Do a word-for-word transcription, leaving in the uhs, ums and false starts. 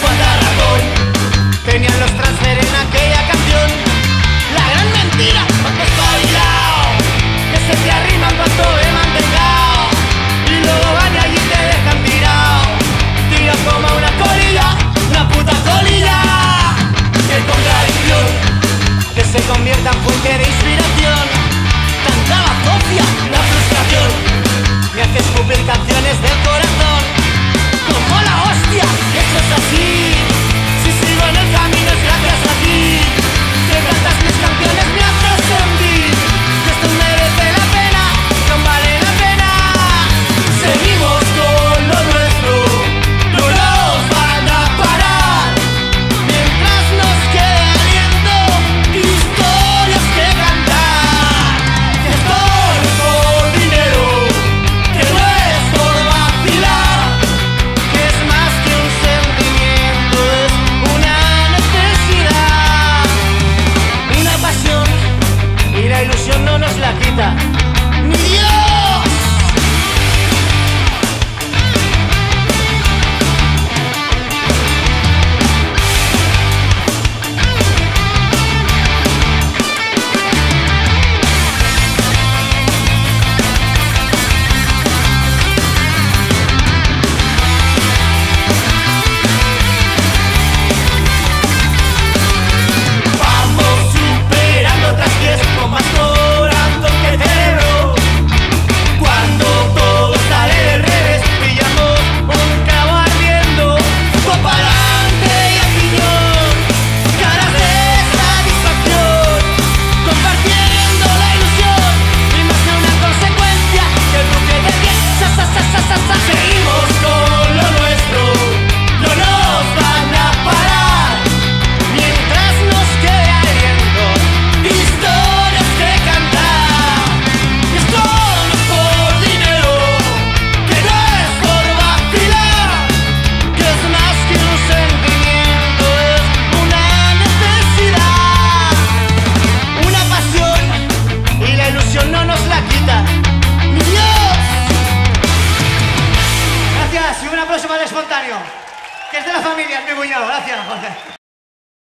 cuánta razón tenían los transfer en aquella canción. La gran mentira, cuánto espabilado, que se te arrima cuánto he mantengado, y luego van y allí te dejan tirado, tirado como una colilla, una puta colilla. Qué contradicción, que se convierta en fuente de inspiración. Tanta bazofia, la frustración me hace escupir canciones del corazón. Como la hostia, eso es así. Si sigo en el camino es gracias a ti, que cantas mis canciones me haces sentir que esto merece la pena, que aún vale la pena. Seguimos con lo nuestro, no nos van a parar, mientras nos quede aliento, historias que cantar. Esto no es por dinero, que no es por vacilar, que es más que un sentimiento, es una necesidad, una pasión, y la ilusión no nos la quita ni Dios. Vamos superando traspiés con más corazón que cerebro. Cuando todo sale del revés, pillamos un cabo ardiendo. Copa adelante y al piñón, caras de satisfacción, compartiendo la ilusión, y más que una consecuencia que el buque de pie. Sa, sa, sa, sa, sa, sa. Seguimos con lo nuestro, no nos van a parar, mientras nos quede aliento, historias que cantar. Esto no es por dinero, que no es por vacilar, que es más que un sentimiento, es una necesidad, una pasión, y la ilusión no nos la quita ni Dios. Gracias, y un aplauso para el espontáneo, que es de la familia, es mi cuñado. Gracias, Jorge.